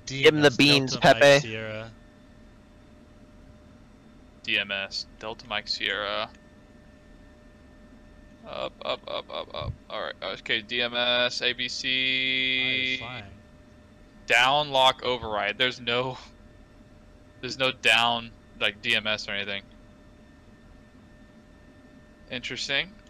Give him the beans, Delta Mike Pepe. Sierra. DMS, Delta Mike Sierra. Up, up, up, up, up. Alright, okay, DMS, Oh, ABC. he's flying. Down lock override. There's no down like DMS or anything. Interesting.